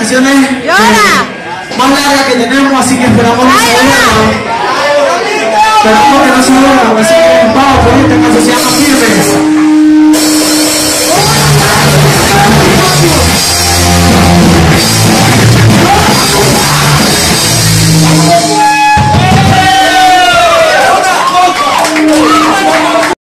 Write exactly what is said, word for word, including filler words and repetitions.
canciones eh, más largas que tenemos, así que esperamos no se duerman. Esperamos que no se duerman, así que vamos por esta canción, se llama Firmes.